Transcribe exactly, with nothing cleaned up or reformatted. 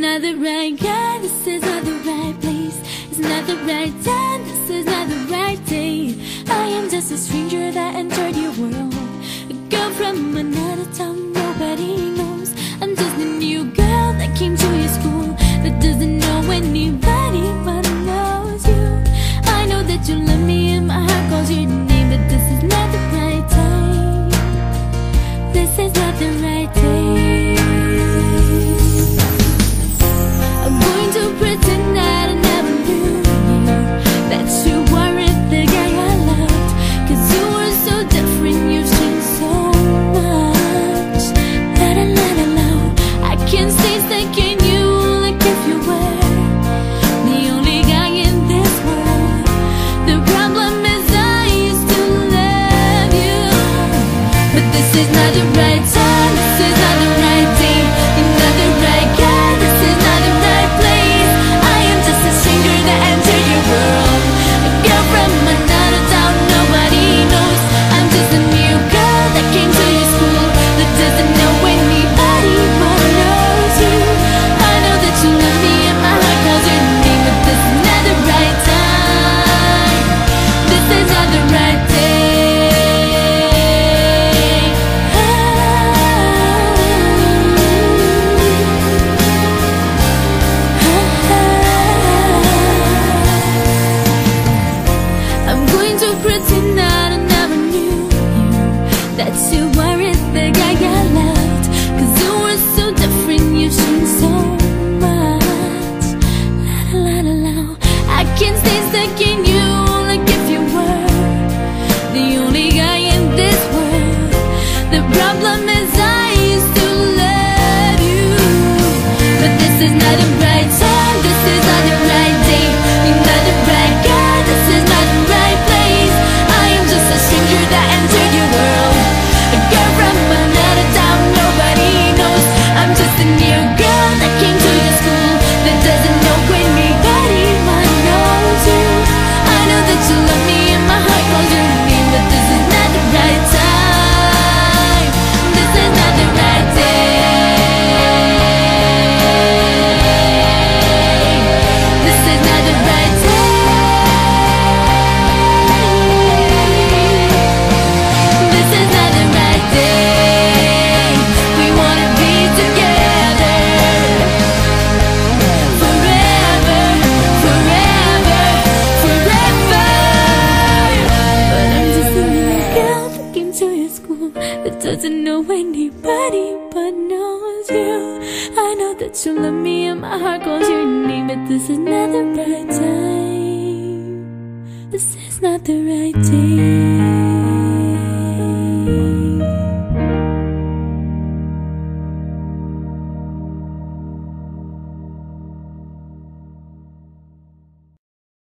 not the right guy, this is not the right place. It's not the right time, this is not the right day. I am just a stranger that entered your world, a girl from another town nobody knows. I'm just a new girl that came to your school, that doesn't know anybody but knows you. I know that you love me and my heart calls your name, but this is not the right time, this is not the right day. I'm going to pretend that I never knew you, that you weren't the guy I loved, cause you were so different, you've changed so much. La la la la la, I can't stay stuck in you like if you were the only guy in this world. The problem is I used to love you, but this is not the right time, this is not the right day. You're not the right guy, this is not the right place. I am just a stranger that entered your world, a girl from another town nobody knows. I'm just a new girl that came to your school, that doesn't know anybody but knows you. I know that you love me and my heart calls your name, but this is not the right time, this is not the right day. I'm going to pretend that I never knew you, that you weren't the guy I loved, cause you were so different, you changed so much. La la la la, I can't stay stuck in you like if you were the only guy in this world. The problem is I used to love you, but this is not the right time, this is not the right day. You're not the right guy, this is not the right place. I am just a stranger that entered your world, a girl from another town nobody knows. I'm just a new girl that came to your school, that doesn't know anybody but knows you. I know that you love me and my heart calls your name, but this is not the right time, this is not the right day. This is not the right day, this is not the right day. We wanna be together forever, forever, forever. But I'm just a new girl that came to your school, that doesn't know anybody but knows you. I know that you love me and my heart calls your name, but this is not the right time, this is not the